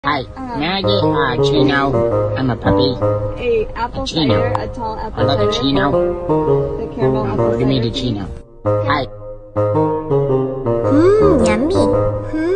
Hi, may I get a chino? I'm a puppy. A apple chino. cider, a tall apple I'd like cider. a chino. The caramel apple Give me cider. the chino. Hi. yummy.